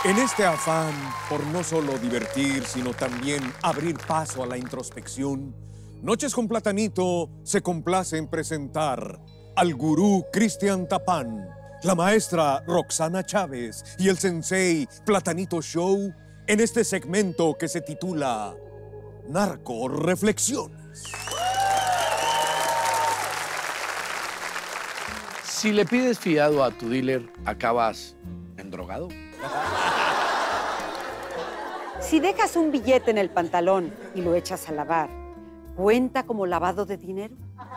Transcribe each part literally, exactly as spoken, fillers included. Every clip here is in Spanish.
En este afán por no solo divertir, sino también abrir paso a la introspección, Noches con Platanito se complace en presentar al gurú Cristian Tapán, la maestra Roxana Chávez y el sensei Platanito Show en este segmento que se titula Narco Reflexiones. Si le pides fiado a tu dealer, ¿acabas endrogado? Si dejas un billete en el pantalón y lo echas a lavar, ¿cuenta como lavado de dinero?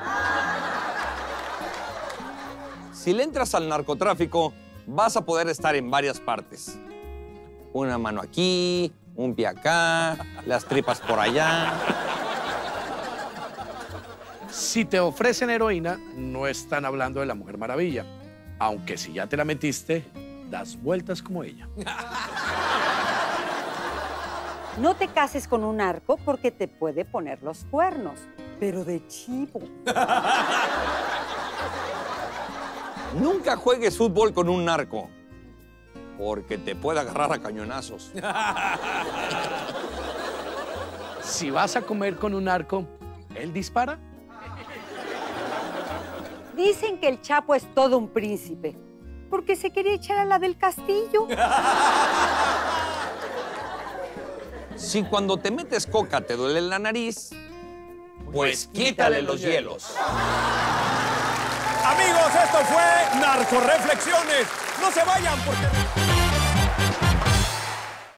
Si le entras al narcotráfico, vas a poder estar en varias partes. Una mano aquí, un pie acá, las tripas por allá. Si te ofrecen heroína, no están hablando de la Mujer Maravilla. Aunque si ya te la metiste, das vueltas como ella. No te cases con un narco porque te puede poner los cuernos, pero de chivo. Nunca juegues fútbol con un narco, porque te puede agarrar a cañonazos. Si vas a comer con un narco, ¿él dispara? Dicen que el Chapo es todo un príncipe, porque se quería echar a la del Castillo. Si cuando te metes coca te duele la nariz, pues quítale los hielos. Amigos, esto fue Narco Reflexiones. No se vayan porque...